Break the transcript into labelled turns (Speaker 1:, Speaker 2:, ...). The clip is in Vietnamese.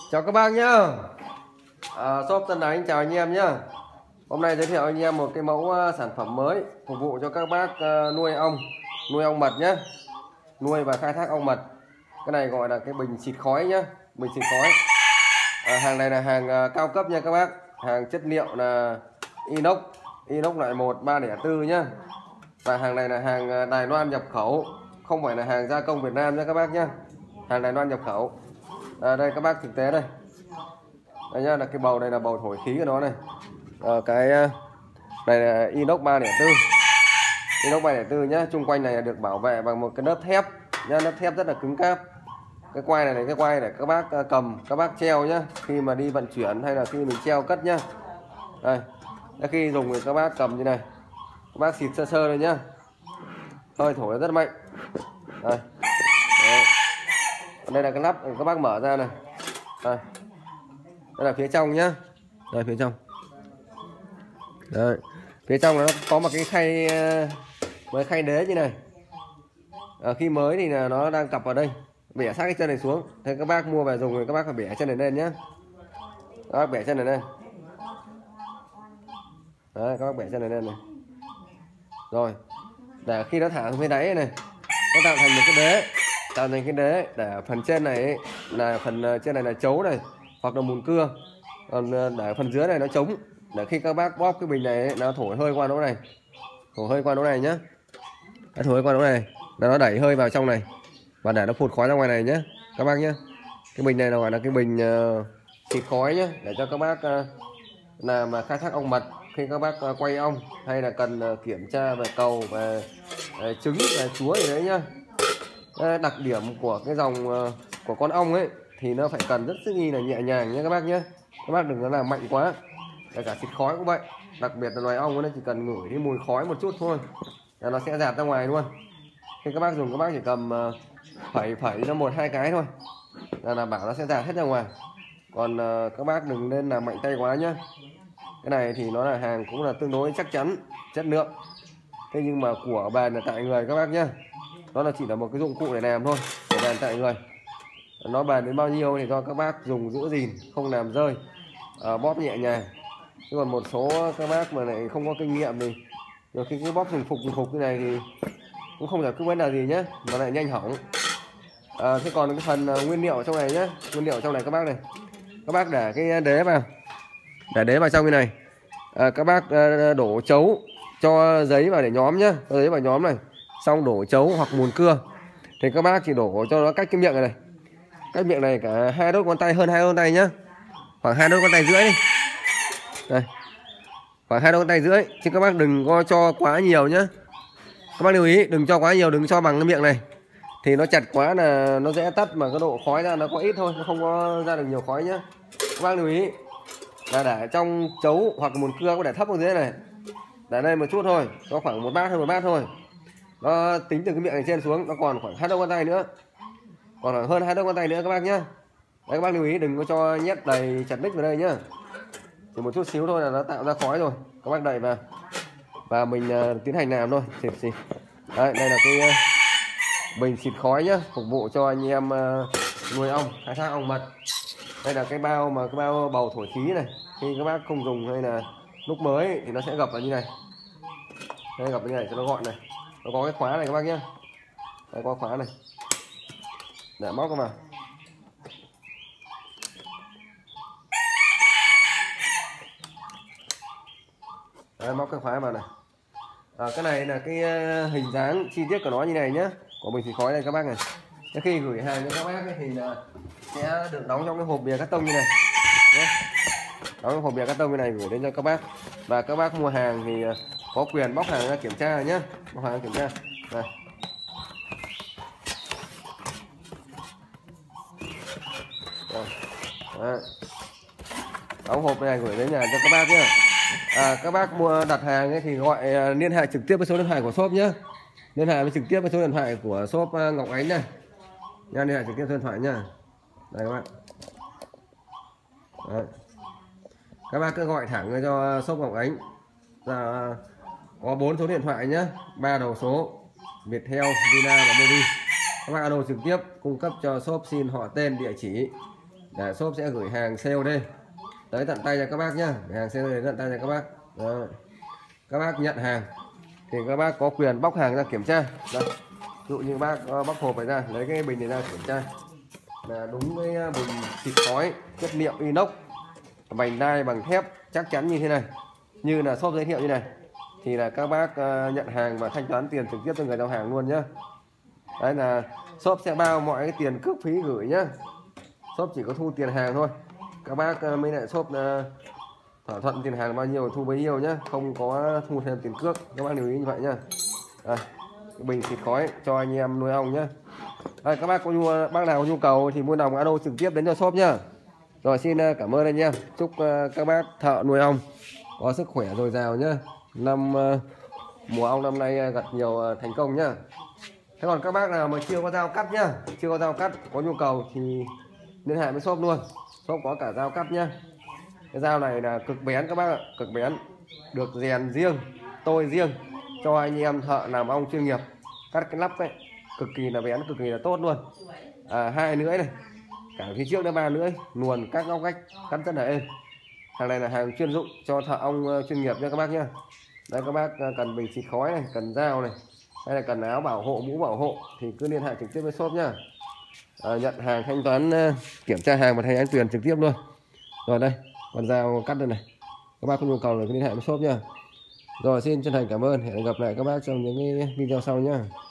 Speaker 1: Chào các bác nhá. Shop Tân Ánh chào anh em nhá. Hôm nay giới thiệu anh em một cái mẫu sản phẩm mới phục vụ cho các bác nuôi ong mật nhé, nuôi và khai thác ong mật. Cái này gọi là cái bình xịt khói nhá, bình xịt khói. Hàng này là hàng cao cấp nha các bác, hàng chất liệu là inox loại 1 304 nhá. Và hàng này là hàng Đài Loan nhập khẩu, không phải là hàng gia công Việt Nam nha các bác nhá. Hàng Đài Loan nhập khẩu. Đây các bác thực tế đây. Đây nhá, là cái bầu này là bầu thổi khí của nó này. Cái này là inox 304. Inox 304 nhá, chung quanh này là được bảo vệ bằng một cái lớp thép nhá, lớp thép rất là cứng cáp. Cái quai này cái quai để các bác cầm, các bác treo nhá, khi mà đi vận chuyển hay là khi mình treo cất nhá. Đây. Khi dùng thì các bác cầm như này. Các bác xịt sơ sơ đây nhá. Hơi thổi rất mạnh. Đây. Đấy. Đây là cái nắp các bác mở ra này. Đây. Đây là phía trong nhá. Đây phía trong. Đây. Phía trong nó có một cái khay với khay đế như này. Khi mới thì là nó đang cặp vào đây, bẻ sát cái chân này xuống. Thế các bác mua về dùng thì các bác phải bẻ chân này lên nhé. Các bác bẻ chân này lên. Đấy, các bác bẻ chân này lên này. Rồi, để khi nó thả xuống phía đáy này, nó tạo thành một cái đế, tạo thành cái đế để phần trên này ấy, là phần trên này là chấu này hoặc là mùn cưa, còn để phần dưới này nó trống, để khi các bác bóp cái bình này ấy, nó thổi hơi qua lỗ này, thổi hơi qua lỗ này nhá, nó thổi hơi qua lỗ này là nó đẩy hơi vào trong này và để nó phụt khói ra ngoài này nhé các bác nhé. Cái bình này là gọi là cái bình xịt khói nhé, để cho các bác làm khai thác ong mật. Khi các bác quay ong hay là cần kiểm tra về cầu, về trứng, về chúa gì đấy nhá. Đặc điểm của cái dòng của con ong ấy thì nó phải cần rất sức nghi là nhẹ nhàng nhé các bác nhé. Các bác đừng có làm mạnh quá. Kể cả xịt khói cũng vậy, đặc biệt là loài ong nó chỉ cần ngửi cái mùi khói một chút thôi là nó sẽ dạt ra ngoài luôn. Khi các bác dùng, các bác chỉ cầm phẩy nó 1-2 cái thôi là đảm bảo nó sẽ dạt hết ra ngoài. Còn các bác đừng nên làm mạnh tay quá nhé. Cái này thì nó là hàng cũng là tương đối chắc chắn, chất lượng. Thế nhưng mà của bền là tại người các bác nhé. Nó là chỉ là một cái dụng cụ để làm thôi, của bền tại người. Nó bền đến bao nhiêu thì do các bác dùng giữ gìn, không làm rơi, bóp nhẹ nhàng. Chứ còn một số các bác mà lại không có kinh nghiệm thì nhiều khi cái bóp dùng phục như này thì cũng không giải quyết vấn đề gì nhé, mà lại nhanh hỏng. Thế còn cái phần nguyên liệu trong này nhé, nguyên liệu trong này các bác này, các bác để cái đế vào, để đế vào trong cái này. Các bác đổ chấu cho giấy vào để nhóm nhá, cho giấy vào nhóm này, xong đổ chấu hoặc mùn cưa thì các bác chỉ đổ cho nó cách cái miệng này, cách miệng này cả 2 đốt ngón tay, hơn 2 đốt ngón tay nhá, khoảng 2 đốt ngón tay rưỡi đi. Đây, khoảng 2 đốt ngón tay rưỡi, chứ các bác đừng có cho quá nhiều nhá. Các bác lưu ý đừng cho quá nhiều, đừng cho bằng cái miệng này thì nó chặt quá là nó dễ tắt, mà cái độ khói ra nó có ít thôi, nó không có ra được nhiều khói nhá. Các bác lưu ý là để trong chấu hoặc mùn cưa có để thấp ở dưới này, để đây một chút thôi, có khoảng một bát, hơn một bát thôi. Nó tính từ cái miệng này trên xuống nó còn khoảng 2 đốt ngón tay nữa, còn khoảng hơn 2 đốt ngón tay nữa các bác nhá. Đấy, các bác lưu ý đừng có cho nhét đầy chặt đích vào đây nhá, chỉ một chút xíu thôi là nó tạo ra khói rồi. Các bác đậy vào và mình tiến hành làm thôi. Xịt. Đấy, đây là cái bình xịt khói nhá, phục vụ cho anh em nuôi ong, khai thác ong mật. Đây là cái bao mà cái bao bầu thổi khí này, khi các bác không dùng hay là lúc mới thì nó sẽ gập vào như này. Đây, gập như này cho nó gọn này. Nó có cái khóa này các bác nhá. Đây có khóa này. Để móc vào. Đấy, móc cái khóa vào này. Cái này là cái hình dáng chi tiết của nó như này nhá, của bình xịt khói này các bác này. Khi gửi hàng cho các bác ấy, thì là sẽ được đóng trong cái hộp bìa cắt tông như này. Đấy. Đóng trong hộp bìa cắt tông như này gửi đến cho các bác. Và các bác mua hàng thì có quyền bóc hàng ra kiểm tra nhé, bóc hàng ra kiểm tra. Đây. Đấy. Đóng hộp này gửi đến nhà cho các bác nhé. Các bác mua đặt hàng ấy thì gọi liên hệ trực tiếp với số điện thoại của shop nhé, liên hệ với trực tiếp với số điện thoại của shop Ngọc Ánh này nha, liên hệ trực tiếp số điện thoại nha. Đây các bạn. Đấy. Các bác cứ gọi thẳng cho shop Ngọc Ánh là có 4 số điện thoại nhé, 3 đầu số Viettel, Vina và Mobi. Các bác alo trực tiếp cung cấp cho shop xin họ tên, địa chỉ để shop sẽ gửi hàng sale đây tới tận tay cho các bác nhá, hàng sale đến tận tay cho các bác. Đó. Các bác nhận hàng thì các bác có quyền bóc hàng ra kiểm tra. Đây. Ví dụ như bác bóc hộp này ra, lấy cái bình này ra kiểm tra là đúng cái bình xịt khói chất liệu inox vành đai bằng thép chắc chắn như thế này, như là shop giới thiệu như này, thì là các bác nhận hàng và thanh toán tiền trực tiếp cho người giao hàng luôn nhá. Đấy là shop sẽ bao mọi cái tiền cước phí gửi nhá, shop chỉ có thu tiền hàng thôi, các bác mới lại shop thỏa thuận tiền hàng bao nhiêu thu bấy nhiêu nhá, không có thu thêm tiền cước, các bác lưu ý như vậy nhá. Đây, cái bình xịt khói cho anh em nuôi ong nhá. Đây, các bác bác nào có nhu cầu thì mua đồng alo trực tiếp đến cho shop nhá. Rồi xin cảm ơn anh em, chúc các bác thợ nuôi ong có sức khỏe dồi dào nhá, mùa ong năm nay gặp nhiều thành công nhá. Thế còn các bác nào mà chưa có dao cắt nhá, chưa có dao cắt có nhu cầu thì liên hệ với shop luôn, shop có cả dao cắt nhá. Cái dao này là cực bén các bác ạ, cực bén, được rèn riêng, tôi riêng cho anh em thợ làm ong chuyên nghiệp, cắt cái nắp ấy cực kỳ là bén, cực kỳ là tốt luôn. 2 lưỡi này, cả phía trước đến 3 lưỡi, luồn các ngóc ngách cắt rất là êm. Hàng này là hàng chuyên dụng cho thợ ong chuyên nghiệp nha các bác nhá. Đây, các bác cần bình xịt khói này, cần dao này, hay là cần áo bảo hộ, mũ bảo hộ thì cứ liên hệ trực tiếp với shop nhá. Nhận hàng, thanh toán, kiểm tra hàng và thanh toán tiền trực tiếp luôn. Rồi đây, con dao cắt đây này, các bác có nhu cầu là cứ liên hệ với shop nhá. Rồi xin chân thành cảm ơn, hẹn gặp lại các bác trong những cái video sau nhá.